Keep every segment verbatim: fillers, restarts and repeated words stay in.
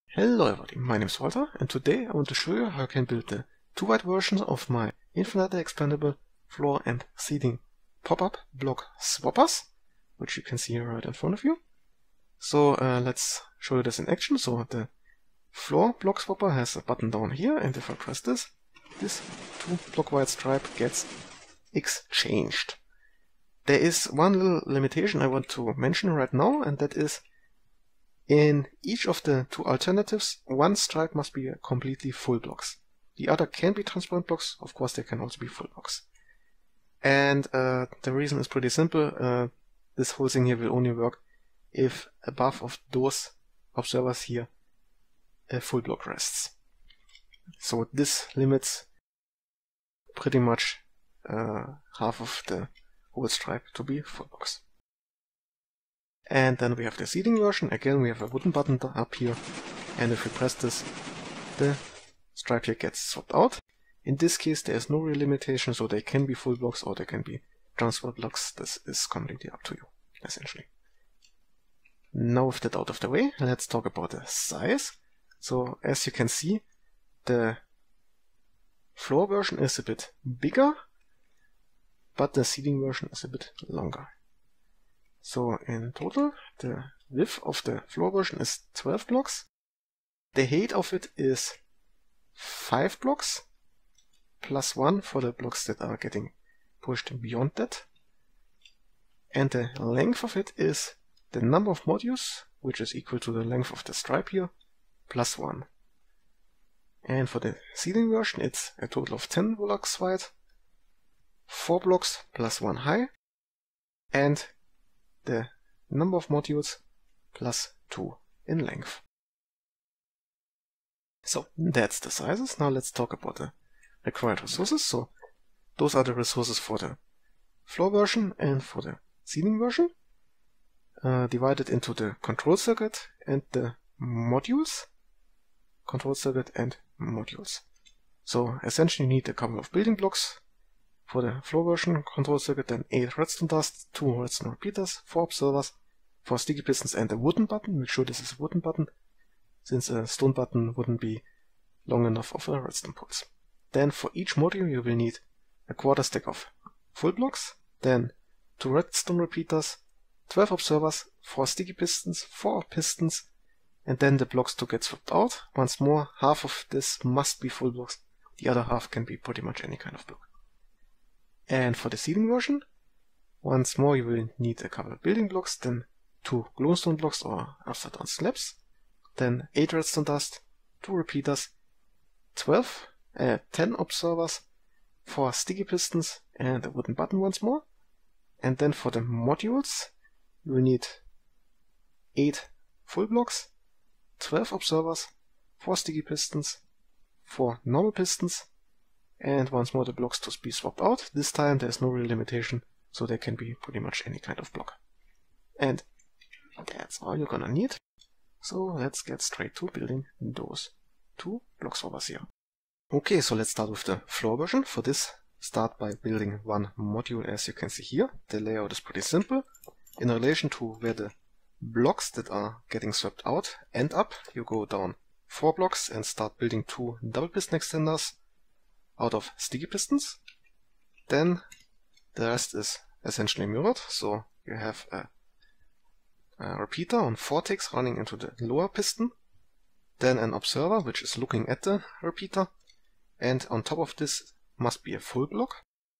Hello everybody, my name is Walter, and today I want to show you how I can build the two white versions of my infinitely expandable floor and ceiling pop-up block swappers, which you can see here right in front of you. So uh, let's show you this in action. So the floor block swapper has a button down here, and if I press this, this two block white stripe gets exchanged. There is one little limitation I want to mention right now, and that is in each of the two alternatives, one stripe must be completely full blocks. The other can be transparent blocks, of course they can also be full blocks. And uh, the reason is pretty simple. Uh, this whole thing here will only work if above of those observers here a full block rests. So this limits pretty much uh, half of the whole stripe to be full blocks. And then we have the seating version. Again, we have a wooden button up here, and if we press this, the stripe here gets swapped out. In this case, there is no real limitation, so they can be full blocks or they can be transfer blocks. This is completely up to you, essentially. Now with that out of the way, let's talk about the size. So as you can see, the floor version is a bit bigger, but the seating version is a bit longer. So in total, the width of the floor version is twelve blocks. The height of it is five blocks, plus one for the blocks that are getting pushed beyond that. And the length of it is the number of modules, which is equal to the length of the stripe here, plus one. And for the ceiling version, it's a total of ten blocks wide, four blocks plus one high, and the number of modules plus two in length. So that's the sizes. Now let's talk about the required resources. So those are the resources for the floor version and for the ceiling version, uh, divided into the control circuit and the modules. Control circuit and modules. So essentially you need a couple of building blocks. For the floor version control circuit, then eight redstone dust, two redstone repeaters, four observers, four sticky pistons, and a wooden button. Make sure this is a wooden button, since a stone button wouldn't be long enough of a redstone pulse. Then for each module you will need a quarter stack of full blocks, then two redstone repeaters, twelve observers, four sticky pistons, four pistons, and then the blocks to get swapped out. Once more, half of this must be full blocks, the other half can be pretty much any kind of block. And for the ceiling version, once more you will need a couple of building blocks, then two glowstone blocks or upside down slabs, then eight redstone dust, two repeaters, twelve, uh, ten observers, four sticky pistons, and a wooden button once more. And then for the modules, you will need eight full blocks, twelve observers, four sticky pistons, four normal pistons, and once more the blocks to be swapped out. This time there's no real limitation, so they can be pretty much any kind of block. And that's all you're gonna need. So let's get straight to building those two block swappers here. Okay, so let's start with the floor version. For this, start by building one module, as you can see here. The layout is pretty simple. In relation to where the blocks that are getting swapped out end up, you go down four blocks and start building two double piston extenders out of sticky pistons. Then the rest is essentially mirrored, so you have a, a repeater on four ticks running into the lower piston, then an observer which is looking at the repeater, and on top of this must be a full block.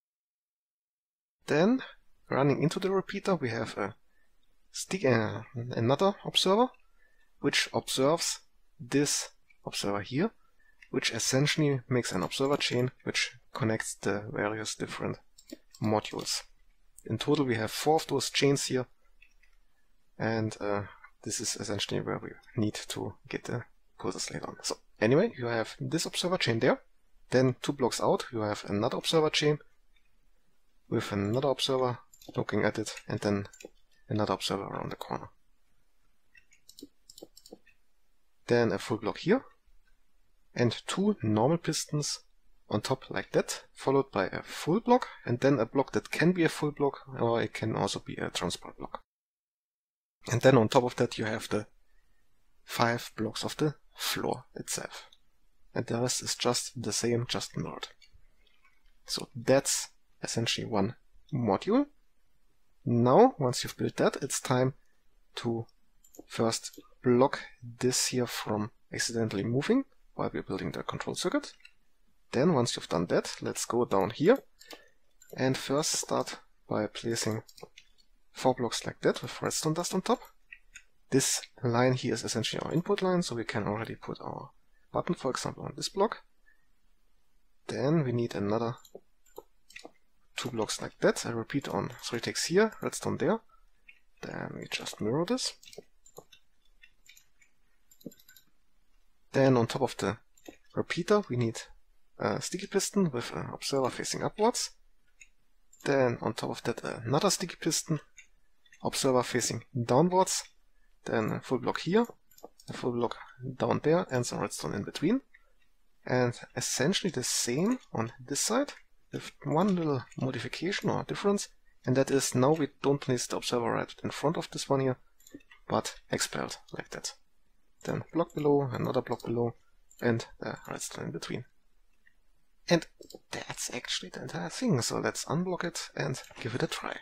Then running into the repeater we have a stick, uh, another observer which observes this observer here, which essentially makes an observer chain which connects the various different modules. In total we have four of those chains here, and uh, this is essentially where we need to get the pulses later on. So anyway, you have this observer chain there, then two blocks out you have another observer chain with another observer looking at it, and then another observer around the corner. Then a full block here, and two normal pistons on top like that, followed by a full block, and then a block that can be a full block, or it can also be a transport block. And then on top of that you have the five blocks of the floor itself. And the rest is just the same, just mirrored. So that's essentially one module. Now, once you've built that, it's time to first block this here from accidentally moving while we're building the control circuit. Then, once you've done that, let's go down here and first start by placing four blocks like that with redstone dust on top. This line here is essentially our input line, so we can already put our button, for example, on this block. Then we need another two blocks like that. I repeat on three ticks here, redstone there. Then we just mirror this. Then on top of the repeater we need a sticky piston with an observer facing upwards. Then on top of that another sticky piston, observer facing downwards. Then a full block here, a full block down there, and some redstone in between. And essentially the same on this side, with one little modification or difference, and that is now we don't place the observer right in front of this one here, but expelled like that. Then block below, another block below, and the redstone in between. And that's actually the entire thing, so let's unblock it and give it a try.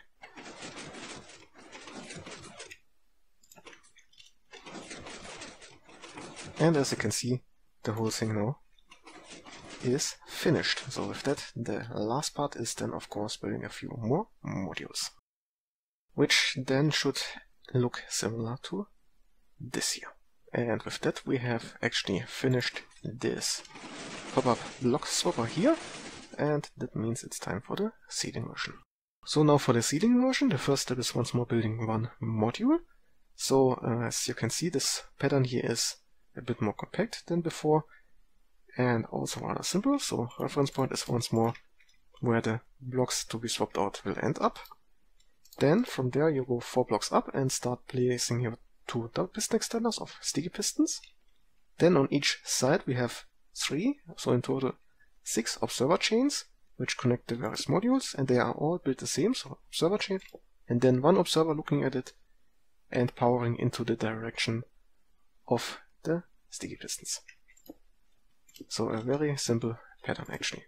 And as you can see, the whole thing now is finished. So with that, the last part is then of course building a few more modules, which then should look similar to this here. And with that we have actually finished this pop-up block swapper here, and that means it's time for the seeding version. So now for the seeding version, the first step is once more building one module. So uh, as you can see, this pattern here is a bit more compact than before, and also rather simple. So reference point is once more where the blocks to be swapped out will end up. Then from there you go four blocks up and start placing your two double piston extenders of sticky pistons. Then on each side we have three, so in total six observer chains which connect the various modules, and they are all built the same, so observer chain, and then one observer looking at it and powering into the direction of the sticky pistons. So a very simple pattern actually.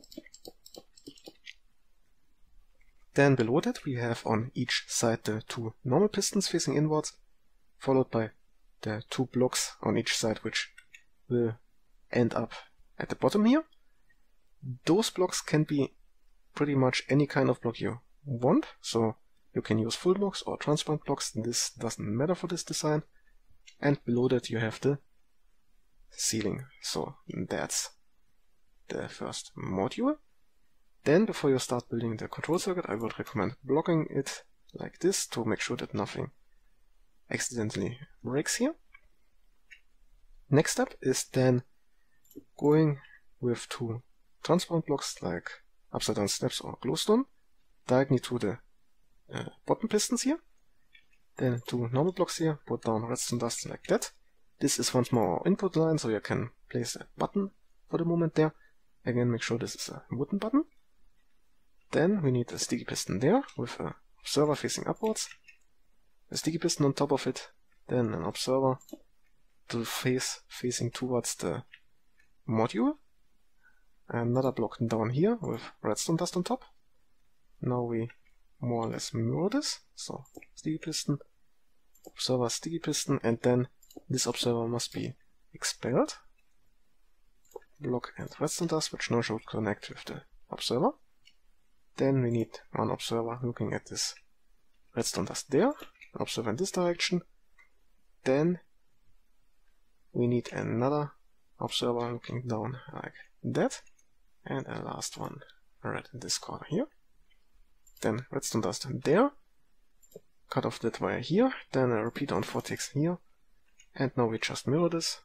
Then below that we have on each side the two normal pistons facing inwards, followed by the two blocks on each side which will end up at the bottom here. Those blocks can be pretty much any kind of block you want, so you can use full blocks or transparent blocks. This doesn't matter for this design. And below that you have the ceiling, so that's the first module. Then before you start building the control circuit, I would recommend blocking it like this to make sure that nothing accidentally breaks here. Next step is then going with two transparent blocks like upside down steps or glowstone directly to the uh, bottom pistons here. Then two normal blocks here, put down redstone dust like that. This is once more our input line, so you can place a button for the moment there. Again, make sure this is a wooden button. Then we need a sticky piston there with a observer facing upwards, a sticky piston on top of it, then an observer to face facing towards the module, another block down here with redstone dust on top. Now we more or less mirror this, so sticky piston, observer, sticky piston, and then this observer must be expelled. Block and redstone dust, which now should connect with the observer. Then we need one observer looking at this redstone dust there, an observer in this direction. Then we need another observer looking down like that, and a last one right in this corner here. Then redstone dust there, cut off that wire here, then a repeater on four ticks here, and now we just mirror this.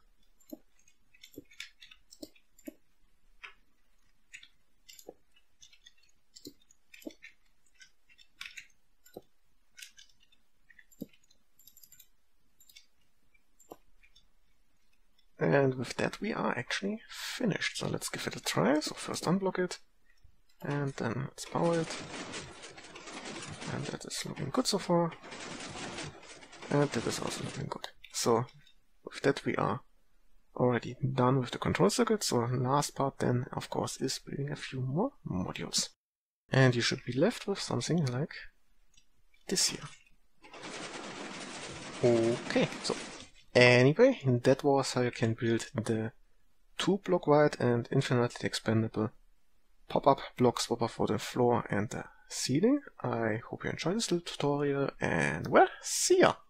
And with that we are actually finished. So let's give it a try. So first unblock it, and then let's power it. And that is looking good so far. And that is also looking good. So with that we are already done with the control circuit, so last part then, of course, is building a few more modules. And you should be left with something like this here. Okay, so anyway, that was how you can build the two block wide and infinitely expandable pop-up block swapper for the floor and the ceiling. I hope you enjoyed this little tutorial, and well, see ya!